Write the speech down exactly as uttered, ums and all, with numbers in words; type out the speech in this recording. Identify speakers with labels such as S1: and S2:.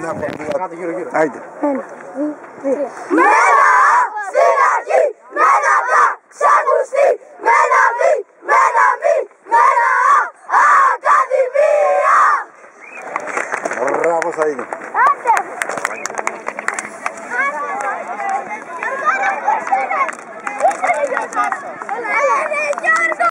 S1: μια πορεία.
S2: Κάτε γύρω γύρω.
S1: Άιντε.
S3: Ένα, δύο, τρία. Με ένα Α στην αρχή, με ένα Β ξακουστεί, με ένα Β, με ένα Μ, με ένα Α, Ακαδημία!
S1: Μπράβο, θα είναι.
S3: Άντε!